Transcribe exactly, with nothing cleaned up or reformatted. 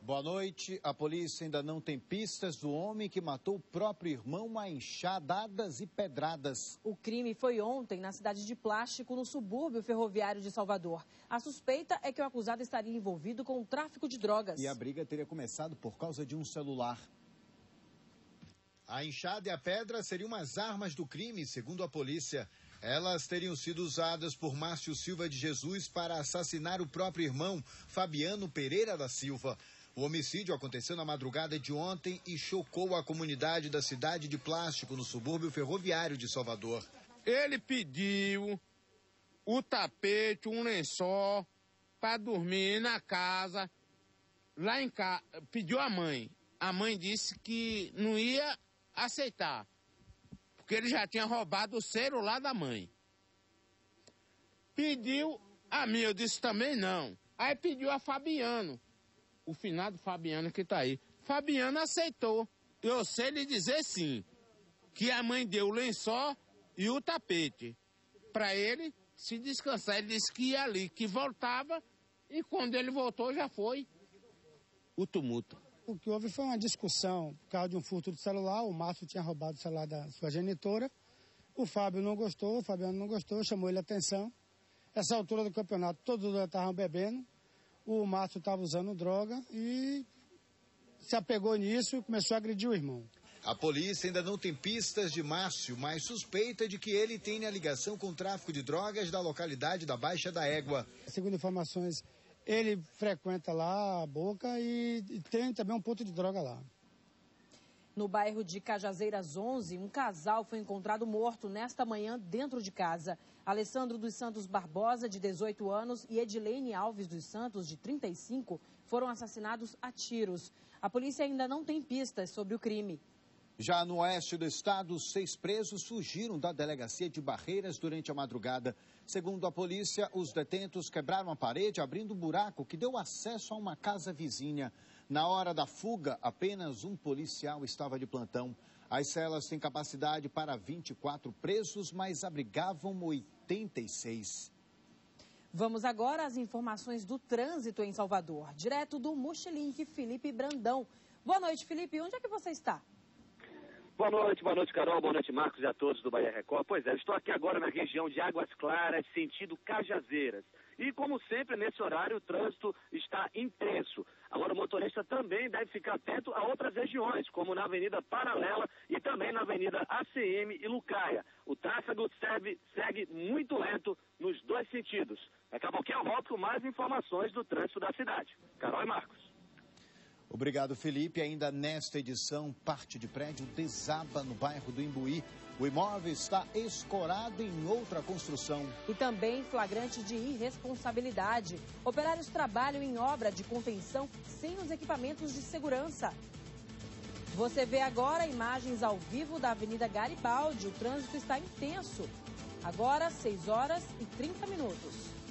Boa noite. A polícia ainda não tem pistas do homem que matou o próprio irmão a enxadadas e pedradas. O crime foi ontem na cidade de Plástico, no subúrbio ferroviário de Salvador. A suspeita é que o acusado estaria envolvido com o tráfico de drogas. E a briga teria começado por causa de um celular. A enxada e a pedra seriam as armas do crime, segundo a polícia. Elas teriam sido usadas por Márcio Silva de Jesus para assassinar o próprio irmão, Fabiano Pereira da Silva. O homicídio aconteceu na madrugada de ontem e chocou a comunidade da cidade de Plástico, no subúrbio ferroviário de Salvador. Ele pediu o tapete, um lençol, para dormir na casa. Lá em casa, pediu a mãe. A mãe disse que não ia aceitar, porque ele já tinha roubado o celular da mãe. Pediu a mim, eu disse também não. Aí pediu a Fabiano. O finado Fabiano que tá aí. Fabiano aceitou. Eu sei lhe dizer sim, que a mãe deu o lençol e o tapete para ele se descansar. Ele disse que ia ali, que voltava, e quando ele voltou já foi o tumulto. O que houve foi uma discussão por causa de um furto de celular. O Márcio tinha roubado o celular da sua genitora. O Fábio não gostou, o Fabiano não gostou, chamou ele a atenção. Essa altura do campeonato, todos estavam bebendo. O Márcio estava usando droga e se apegou nisso e começou a agredir o irmão. A polícia ainda não tem pistas de Márcio, mas suspeita de que ele tenha ligação com o tráfico de drogas da localidade da Baixa da Égua. Segundo informações, ele frequenta lá a Boca e, e tem também um ponto de droga lá. No bairro de Cajazeiras onze, um casal foi encontrado morto nesta manhã dentro de casa. Alessandro dos Santos Barbosa, de dezoito anos, e Edilene Alves dos Santos, de trinta e cinco, foram assassinados a tiros. A polícia ainda não tem pistas sobre o crime. Já no oeste do estado, seis presos fugiram da delegacia de Barreiras durante a madrugada. Segundo a polícia, os detentos quebraram a parede, abrindo um buraco que deu acesso a uma casa vizinha. Na hora da fuga, apenas um policial estava de plantão. As celas têm capacidade para vinte e quatro presos, mas abrigavam oitenta e seis. Vamos agora às informações do trânsito em Salvador. Direto do Mochilink, Felipe Brandão. Boa noite, Felipe. Onde é que você está? Boa noite, boa noite, Carol, boa noite, Marcos, e a todos do Bahia Record. Pois é, estou aqui agora na região de Águas Claras, sentido Cajazeiras. E, como sempre, nesse horário, o trânsito está intenso. Agora, o motorista também deve ficar atento a outras regiões, como na Avenida Paralela e também na Avenida A C M e Lucaia. O tráfego serve, segue muito lento nos dois sentidos. Daqui a pouquinho eu volto com mais informações do trânsito da cidade. Carol e Marcos. Obrigado, Felipe. Ainda nesta edição, parte de prédio desaba no bairro do Imbuí. O imóvel está escorado em outra construção. E também flagrante de irresponsabilidade. Operários trabalham em obra de contenção sem os equipamentos de segurança. Você vê agora imagens ao vivo da Avenida Garibaldi. O trânsito está intenso. Agora, seis horas e trinta minutos.